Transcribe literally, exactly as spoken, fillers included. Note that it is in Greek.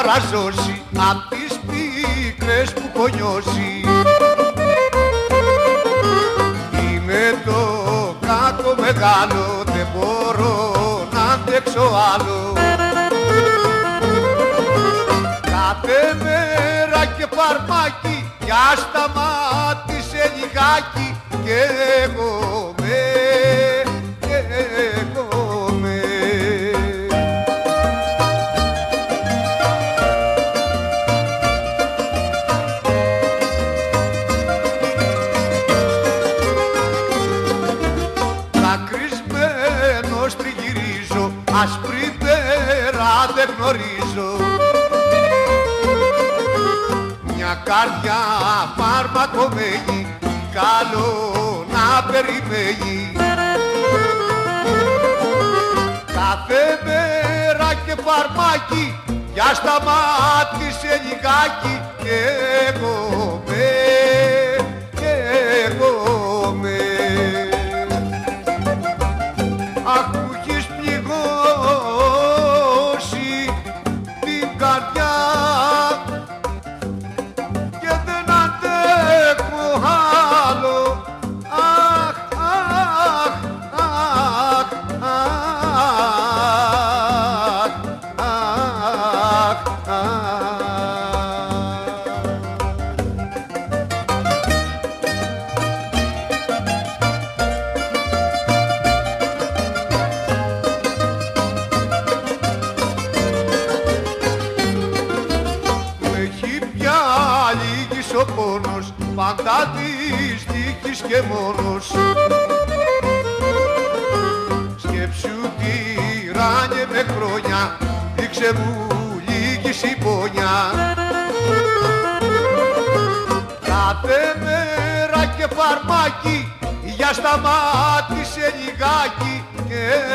βραζώσει απ' τις πίκρες που έχω νιώσει. Είμαι το κάκο μεγάλο, δεν μπορώ να αντέξω άλλο. Κάθε μέρα και φαρμάκι, για σταμάτησε λιγάκι και εγώ με, και εγώ με. Δακρυσμένος τριγυρίζω, άσπρη πέρα δεν γνωρίζω. Μια καρδιά φαρμακομένη, καλό να περιμένει. Κάθε μέρα και φαρμάκι, για σταμάτησε λιγάκι και εγώ με, και εγώ με. Αχ, μου έχεις πληγώσει την καρδιά και δεν αντέχω άλλο. Αχ, αχ, αχ, αχ, αχ, αχ. Ο πόνος, πάντα δυστυχής και μόνος. Σκέψου τυράννιε με χρόνια, δείξε μου λίγη συμπόνια. Κάθε μέρα και φαρμάκι, για σταμάτησε λιγάκι και